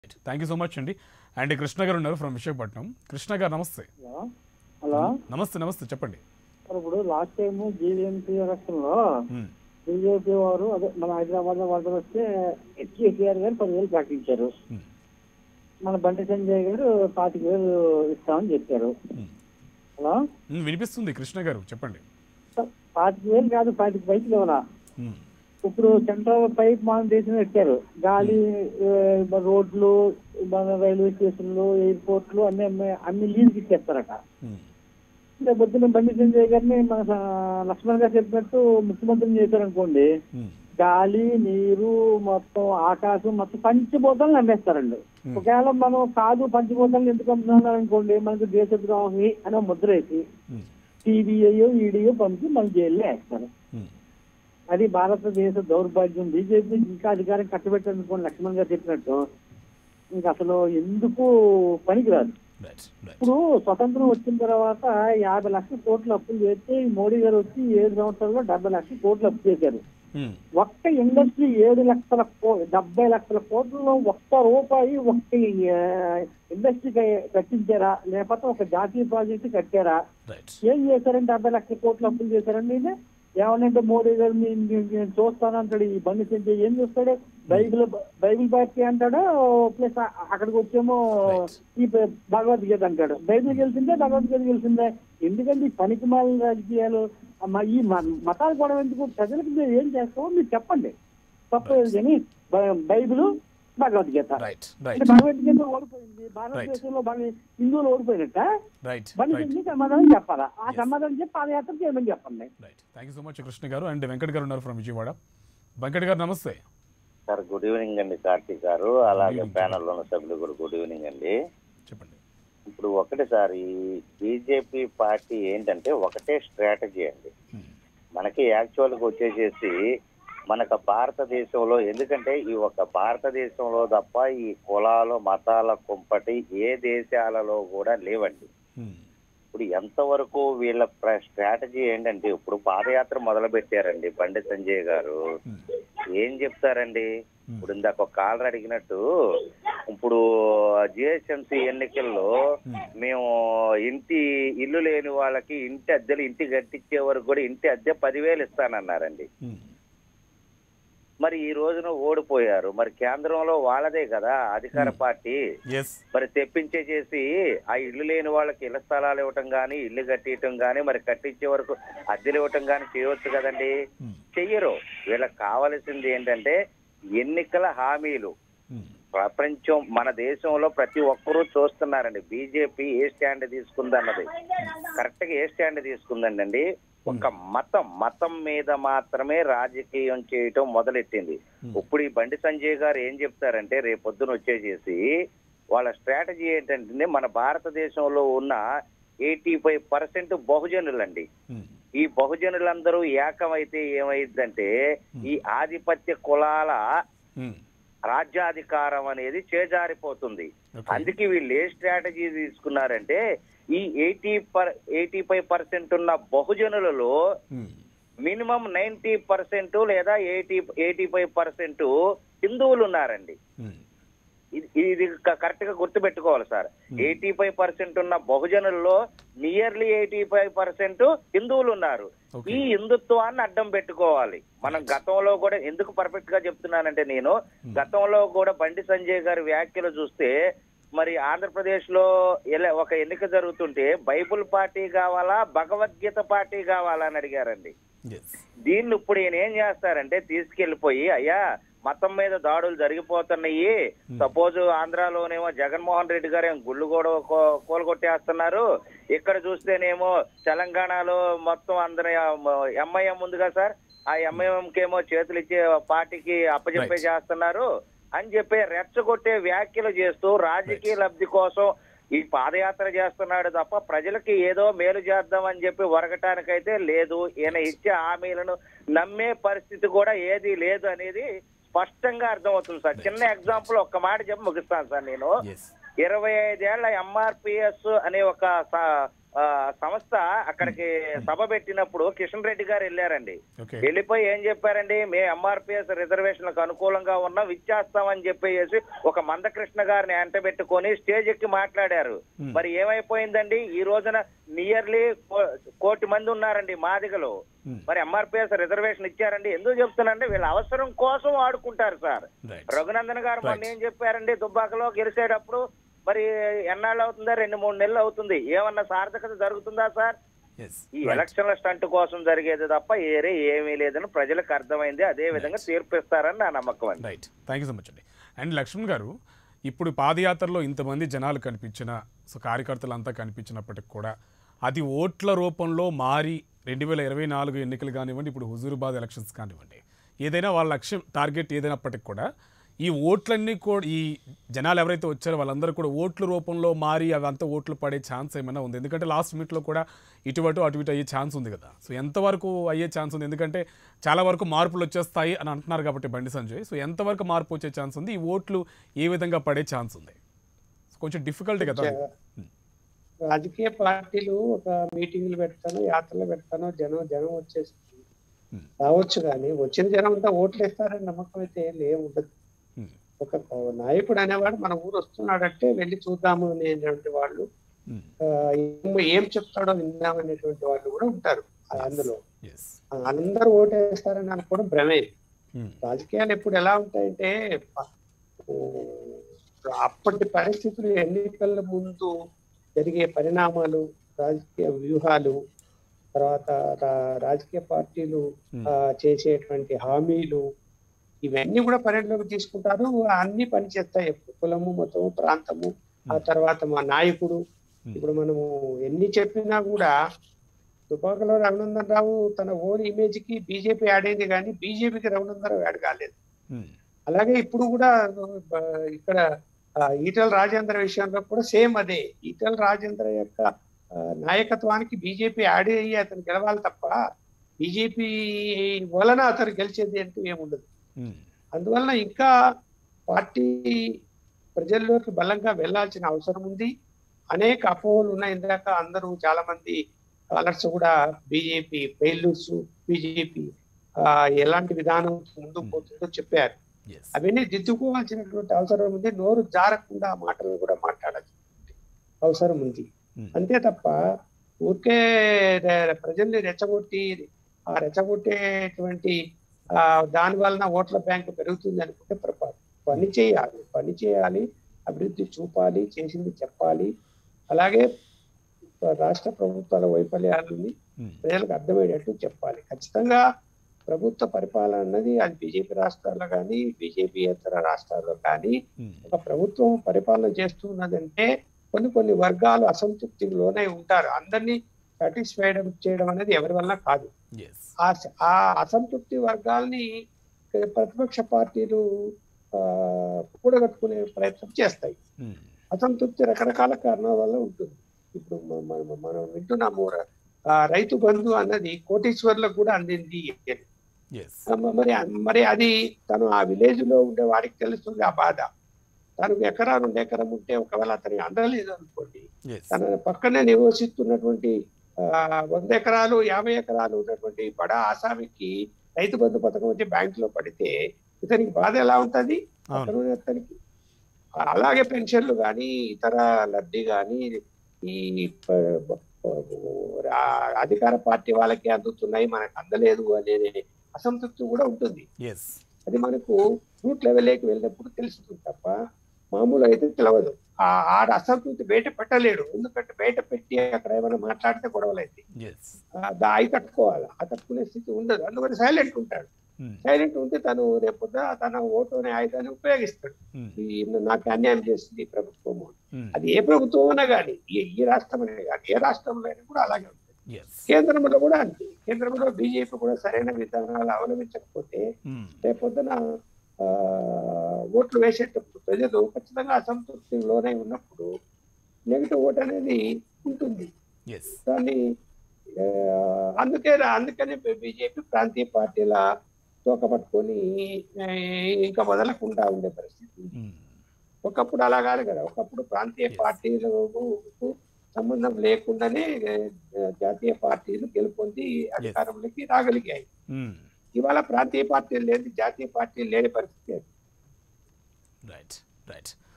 Thank you so much అండి. And Krishna garu ఉన్నారు from Visakhapatnam. Krishna గారు నమస్తే. హలో హలో నమస్తే నమస్తే చెప్పండి. సార్, ఇప్పుడు లాస్ట్ టైం జీవీఎంసీ ఎలక్షన్ లో మ్మ్. బీజేపీ వారు అదే మన హైదరాబాద్ లో వరద వస్తే కేసీఆర్ గారు 10,000 ప్రకటించారు. మ్మ్. మన బండి సంజయ్ గారు 25,000 ఇస్తామని చెప్పారు. మ్మ్. హలో వినిపిస్తుంది కృష్ణ గారు చెప్పండి. సార్, 25,000 కాదు, 25 పైసలు ఇవ్వాలా. మ్మ్. ఇప్పుడు సెంట్రల్ పైప్ మన దేశం పెట్టారు. గాలి రోడ్లు, మన రైల్వే స్టేషన్లు, ఎయిర్పోర్ట్లు అన్ని లీజుకి ఇచ్చేస్తారట. మ్మ్. అంటే పొద్దున్న బండి సంజయ్ గారిని మన లక్ష్మణ్ గారు చెప్పినట్టు ముఖ్యమంత్రిని చేశారనుకోండి, మ్మ్. గాలి, నీరు, మొత్తం ఆకాశం మొత్తం పంచభూతాలను నమ్మేస్తారండి. ఒకవేళ మనం కాదు పంచభూతాలను ఎందుకు అమ్ముతున్నారు అనుకోండి, మనకు దేశద్రోహి అనే ముద్ర వేసి మ్మ్. సిబిఐ ఈడీఓ పంపి మన జైల్లో వేస్తారు. మ్మ్. అది భారతదేశ దౌర్భాగ్యం. బీజేపీ ఇంకా అధికారం కట్టబెట్టారనుకోండి, లక్ష్మణ్ గారు చెప్పినట్టు, ఇంకా అసలు ఎందుకు పనికిరాదు. Right right. ఇప్పుడు స్వతంత్రం వచ్చిన తర్వాత 50 లక్షల కోట్లు అప్పులు చేస్తే మోడీ గారు వచ్చి 7 సంవత్సరాల్లో 70 లక్షల కోట్లు అప్పు చేశారు. మ్మ్. ఒక్క ఇండస్ట్రీ 70 లక్షల కోట్లలో ఒక్క రూపాయి ఒక్క ఇండస్ట్రీ కట్టించారా, లేకపోతే ఒక జాతీయ ప్రాజెక్టు కట్టారా? రైట్. ఏం చేశారంటే 70 లక్షల కోట్లు అప్పులు చేశారండి. ఇది ఏమనంటే మోడీ గారు నేను చూస్తానంటాడు. ఈ బండి సంజయ్ ఏం చూస్తాడు? బైబిల్ పార్టీ అంటాడు, ప్లస్ అక్కడికి వచ్చేమో ఈ భగవద్గీత అంటాడు. బైబిల్ గెలిచిందే, భగవద్గీత గెలిచిందే. ఎందుకంటే ఈ పనికిమాలిన రాజకీయాలు, ఈ మతాలు కూడా ఎందుకు? ప్రజలకు మీరు ఏం చేస్తామో మీరు చెప్పండి, తప్పలేదు. కానీ బైబిల్, భగవద్గీత రైట్ అంటే రైట్ భగవద్గీత ఓడిపోయింది, భారతదేశంలో హిందువులు ఓడిపోయినట్ట. రైట్ బండి రైట్ సంజయ్ సమాధానం చెప్పాలా? ఆ సమాధానం చెప్పి పాదయాత్ర చేయమని చెప్పండి. Right. Thank you so much Krishna garu. And Venkat గారు ఉన్నారు ఫ్రమ్ విజయవాడ. వెంకట్ గారు నమస్తే. సార్ గుడ్ ఈవినింగ్ అండి కార్తీక్ గారు, అలాగే ప్యానల్ లో ఉన్న సభ్యులు కూడా గుడ్ ఈవినింగ్ అండి. చెప్పండి. ఇప్పుడు ఒకటి సార్, ఈ బీజేపీ పార్టీ ఏంటంటే ఒకటే స్ట్రాటజీ అండి. మ్మ్. మనకి యాక్చువల్గా వచ్చేసేసి మనకు భారతదేశంలో, ఎందుకంటే ఈ ఒక భారతదేశంలో తప్ప ఈ కులాలు మతాల కుంపటి ఏ దేశాలలో కూడా లేవండి. మ్మ్. ఇప్పుడు ఎంతవరకు వీళ్ళ స్ట్రాటజీ ఏంటంటే, ఇప్పుడు పాదయాత్ర మొదలు పెట్టారండి బండి సంజయ్ గారు. మ్మ్. ఏం చెప్తారండి? ఇప్పుడు ఇందాక ఒక కాలర్ అడిగినట్టు, ఇప్పుడు జిహెచ్ఎంసీ ఎన్నికల్లో మేము ఇల్లు లేని వాళ్ళకి ఇంటి కట్టించే వరకు కూడా ఇంటి అద్దె 10,000 ఇస్తానన్నారండి. మ్మ్. మరి ఈ రోజున ఓడిపోయారు. మరి కేంద్రంలో వాళ్ళదే కదా అధికార పార్టీ. ఎస్. మరి తెప్పించేసి ఆ ఇల్లు లేని వాళ్ళకి ఇళ్ల స్థలాలు ఇవ్వటం కానీ, ఇల్లు కట్టియటం కానీ, మరి కట్టించే వరకు అద్దెలు ఇవ్వటం కానీ చేయవచ్చు కదండి. చెయ్యరు. వీళ్ళకి కావాల్సింది ఏంటంటే ఎన్నికల హామీలు. మ్మ్. ప్రపంచం, మన దేశంలో ప్రతి ఒక్కరూ చూస్తున్నారండి బీజేపీ ఏ స్టాండ్ తీసుకుందన్నది. కరెక్ట్ గా ఏ స్టాండ్ తీసుకుందండి? ఒక మతం మీద మాత్రమే రాజకీయం చేయటం మొదలెట్టింది. ఇప్పుడు ఈ బండి సంజయ్ గారు ఏం చెప్తారంటే, రేపొద్దున వచ్చేసేసి వాళ్ళ స్ట్రాటజీ ఏంటంటే, మన భారతదేశంలో ఉన్న 85% బహుజనులండి. మ్మ్. ఈ బహుజనులందరూ ఏకమైతే ఏమైందంటే ఈ ఆధిపత్య కులాల మ్మ్. రాజ్యాధికారం అనేది చేజారిపోతుంది. అందుకే వీళ్ళు ఏ స్ట్రాటజీ తీసుకున్నారంటే, ఈ 85% ఉన్న బహుజనులలో మ్మ్. మినిమం 90% లేదా 85% హిందువులు ఉన్నారండి. మ్మ్. ఇది కరెక్ట్ గా గుర్తుపెట్టుకోవాలి సార్. 85% ఉన్న బహుజనుల్లో నియర్లీ 85% హిందువులు ఉన్నారు. ఈ హిందుత్వాన్ని అడ్డం పెట్టుకోవాలి. మనం గతంలో కూడా, ఎందుకు పర్ఫెక్ట్ గా చెప్తున్నానంటే, నేను గతంలో కూడా బండి సంజయ్ గారి వ్యాఖ్యలు చూస్తే, మరి ఆంధ్రప్రదేశ్ లో ఒక ఎన్నిక జరుగుతుంటే బైబుల్ పార్టీ కావాలా, భగవద్గీత పార్టీ కావాలా అని అడిగారండి. దీన్ని ఇప్పుడు ఈయన ఏం చేస్తారంటే, తీసుకెళ్లిపోయి అయ్యా మతం మీద దాడులు జరిగిపోతున్నాయి, సపోజ్ ఆంధ్రాలోనేమో జగన్మోహన్ రెడ్డి గారు గుళ్ళు కూడా కూలగొట్టేస్తున్నారు, ఇక్కడ చూస్తేనేమో తెలంగాణలో మొత్తం అందరూ ఎంఐఎం ఉందిగా సార్, ఆ ఎంఐఎంకేమో చేతులు ఇచ్చే పార్టీకి అప్పచెప్పే చేస్తున్నారు అని చెప్పి రెచ్చగొట్టే వ్యాఖ్యలు చేస్తూ రాజకీయ లబ్ధి కోసం ఈ పాదయాత్ర చేస్తున్నాడు తప్ప ప్రజలకి ఏదో మేలు చేద్దామని చెప్పి వరగటానికైతే లేదు. ఈయన ఇచ్చే హామీలను నమ్మే పరిస్థితి కూడా ఏది లేదు అనేది స్పష్టంగా అర్థమవుతుంది సార్. చిన్న ఎగ్జాంపుల్ ఒక్క మాట చెప్పి ముగిస్తాను సార్. నేను 25 ఏళ్ల ఎంఆర్పిఎస్ అనే ఒక సంస్థ అక్కడికి సభ పెట్టినప్పుడు కిషన్ రెడ్డి గారు వెళ్ళారండి. ఓకే. వెళ్ళిపోయి ఏం చెప్పారండి, మేము ఎంఆర్పిఎస్ రిజర్వేషన్లకు అనుకూలంగా ఉన్నాం, ఇచ్చేస్తామని చెప్పేసి ఒక మందకృష్ణ గారిని ఎంటబెట్టుకొని స్టేజ్ ఎక్కి మాట్లాడారు. మరి ఏమైపోయిందండి, ఈ రోజున నియర్లీ 1 కోటి మంది ఉన్నారండి మాదిగలు. మరి ఎంఆర్పిఎస్ రిజర్వేషన్ ఇచ్చారండి. ఎందుకు చెప్తున్నాంటే వీళ్ళ అవసరం కోసం వాడుకుంటారు సార్. రఘునందన్ గారు మొన్న ఏం చెప్పారండి, దుబ్బాకలో గెలిచేటప్పుడు మరి ఎన్నాళ్ళు అవుతుందా, 2-3 నెలలు అవుతుంది, ఏమన్నా సార్థకత జరుగుతుందా సార్? ఈ ఎలక్షన్ల స్టంట్ కోసం జరిగేది తప్ప ఏరే ఏమీ లేదని ప్రజలకు అర్థమైంది. అదే విధంగా తీర్పిస్తారని నా నమ్మకం అండి. Right, thank you so much అండి. అండ్ లక్ష్మణ్ గారు, ఇప్పుడు పాదయాత్రలో ఇంతమంది జనాలు కనిపించిన, సో కార్యకర్తలు అంతా కనిపించినప్పటికి కూడా అది ఓట్ల రూపంలో మారి 2024 ఎన్నికలు కానివ్వండి, ఇప్పుడు హుజూరాబాద్ ఎలక్షన్స్ కానివ్వండి, ఏదైనా వాళ్ళ లక్ష్యం టార్గెట్ ఏదైనప్పటికి కూడా ఈ ఓట్లన్నీ కూడా ఈ జనాలు ఎవరైతే వచ్చారో వాళ్ళందరూ కూడా ఓట్ల రూపంలో మారి అవంతా ఓట్లు పడే ఛాన్స్ ఏమైనా ఉంది? ఎందుకంటే లాస్ట్ మినిట్లో కూడా ఇటు అటు అయ్యే ఛాన్స్ ఉంది కదా. సో ఎంతవరకు అయ్యే ఛాన్స్ ఉంది? ఎందుకంటే చాలా వరకు మార్పులు వచ్చేస్తాయి అని అంటున్నారు కాబట్టి బండి సంజయ్, సో ఎంతవరకు మార్పు వచ్చే ఛాన్స్ ఉంది? ఈ ఓట్లు ఏ విధంగా పడే ఛాన్స్ ఉంది? కొంచెం డిఫికల్ట్ కదా. రాజకీయ పార్టీలు ఒక మీటింగ్లు పెడతాను, యాత్రలు పెడతాను, జనం వచ్చేసి రావచ్చు, కానీ వచ్చిన జనం అంతా ఓట్లు వేస్తారని నమ్మకం అయితే ఏముండదు. ఒక నాయకుడు అనేవాడు మన ఊరు వస్తున్నాడంటే వెళ్ళి చూద్దాము అనేటువంటి వాళ్ళు, ఏం చెప్తాడో విందామనేటువంటి వాళ్ళు కూడా ఉంటారు. అందులో అందరూ ఓటేస్తారని అనుకోవడం భ్రమే. రాజకీయాలు ఎప్పుడు ఎలా ఉంటాయంటే, అప్పటి పరిస్థితులు, ఎన్నికల ముందు జరిగే పరిణామాలు, రాజకీయ వ్యూహాలు, తర్వాత రాజకీయ పార్టీలు చేసేటువంటి హామీలు, ఇవన్నీ కూడా పరిగణలోకి తీసుకుంటారు. అన్ని పనిచేస్తాయి. కులము, మతము, ప్రాంతము, ఆ తర్వాత మా నాయకుడు. ఇప్పుడు మనము ఎన్ని చెప్పినా కూడా తుపాకులో రఘునందన్ రావు తన ఓన్ ఇమేజ్ కి బీజేపీ యాడ్ అయింది, కానీ బీజేపీకి రఘునందన్ రావు యాడ్ కాలేదు. అలాగే ఇప్పుడు కూడా ఇక్కడ ఈటెల రాజేంద్ర విషయంలో కూడా సేమ్ అదే. ఈటెల రాజేంద్ర యొక్క నాయకత్వానికి బీజేపీ యాడ్ అయ్యి అతను గెలవాలి తప్ప బీజేపీ వలన అతను గెలిచేది అంటూ ఏముండదు. అందువలన ఇంకా పార్టీ ప్రజల్లోకి బలంగా వెళ్లాల్సిన అవసరం ఉంది. అనేక అపోహలు ఉన్నాయి. ఇందాక అందరూ చాలా మంది కాలర్స్ కూడా బీజేపీ ఫెయిల్యూర్స్, బీజేపీ ఎలాంటి విధానం ముందుకు పోతుందో చెప్పారు. అవన్నీ దిద్దుకోవాల్సినటువంటి అవసరం ఉంది. నోరు జారకుండా మాటలు కూడా మాట్లాడాల్సిన అవసరం ఉంది. అంతే తప్ప ఊరికే ప్రజల్ని రెచ్చగొట్టి ఆ రెచ్చగొట్టేటువంటి దాని వలన ఓట్ల బ్యాంకు పెరుగుతుంది అనుకుంటే పొరపాటు. పని చేయాలి, అభివృద్ధి చూపాలి, చేసింది చెప్పాలి. అలాగే రాష్ట్ర ప్రభుత్వాల వైఫల్యాలని ప్రజలకు అర్థమయ్యేటట్టు చెప్పాలి. ఖచ్చితంగా ప్రభుత్వ పరిపాలన అన్నది అది బీజేపీ రాష్ట్రాల్లో కానీ బీజేపీయేతర రాష్ట్రాల్లో కానీ ఒక ప్రభుత్వం పరిపాలన చేస్తున్నదంటే కొన్ని వర్గాలు అసంతృప్తికి లోనై ఉంటారు. అందరినీ సాటిస్ఫైడ్ చేయడం అనేది ఎవరి వల్ల కాదు. ఆ అసంతృప్తి వర్గాల్ని ప్రతిపక్ష పార్టీలు కూడగట్టుకునే ప్రయత్నం చేస్తాయి. అసంతృప్తి రకరకాల కారణాల వల్ల ఉంటుంది. ఇప్పుడు మనం వింటున్నాము రైతు బంధు అన్నది కోటీశ్వర్లకు కూడా అందింది. మరి అది తను ఆ విలేజ్ లో ఉండే వాడికి తెలుస్తుంది ఆ బాధ. తనకు 1-2 ఎకరం ఉంటే ఒకవేళ అతనికి అందలేదు అనుకోండి, తన పక్కనే నివసిస్తున్నటువంటి 100 ఎకరాలు 50 ఎకరాలు ఉన్నటువంటి బడా ఆసామికి రైతు బంధు పథకం వచ్చి బ్యాంకులో పడితే ఇతనికి బాధ ఎలా ఉంటుంది? అతనికి అలాగే పెన్షన్లు కానీ ఇతర లబ్ధి కానీ ఈ అధికార పార్టీ వాళ్ళకి అందుతున్నాయి, మనకు అందలేదు అనే అసంతృప్తి కూడా ఉంటుంది. అది మనకు రూట్ లెవెల్కి వెళ్ళినప్పుడు తెలుస్తుంది తప్ప మామూలు అయితే తెలియదు. ఆడ అసంతృప్తి బయట పెట్టలేడు. ఎందుకంటే బయట పెట్టి అక్కడ ఏమైనా మాట్లాడితే గొడవలు అయితే అవి తట్టుకోవాలి. ఆ తట్టుకునే స్థితి ఉండదు. అందుకని సైలెంట్ ఉంటాడు. సైలెంట్ ఉంటే తను రేపు తన ఓటు అనే ఆయుధాన్ని ఉపయోగిస్తాడు. నాకు అన్యాయం చేస్తుంది ఈ ప్రభుత్వము. అది ఏ ప్రభుత్వం అయినా కానీ, ఈ రాష్ట్రం అనే కానీ ఏ రాష్ట్రంలో అయినా కూడా అలాగే ఉంటుంది. కేంద్రంలో కూడా అంతే. కేంద్రంలో బీజేపీ కూడా సరైన విధానాలు అవలంబించకపోతే రేపొద్దున ఓట్లు వేసేటప్పుడు ప్రజలు ఖచ్చితంగా అసంతృప్తి లోనై ఉన్నప్పుడు నెగిటివ్ ఓట్ అనేది ఉంటుంది. దాన్ని అందుకనే బీజేపీ ప్రాంతీయ పార్టీల తోక పట్టుకొని ఇంకా వదలకుండా ఉండే పరిస్థితి. ఒకప్పుడు అలా కాదు కదా. ఒకప్పుడు ప్రాంతీయ పార్టీలకు సంబంధం లేకుండానే జాతీయ పార్టీలు గెలుపొంది అధికారంలోకి రాగలిగాయి. ఇవాళ ప్రాంతీయ పార్టీలు లేని, జాతీయ పార్టీలు లేని పరిస్థితి. Right right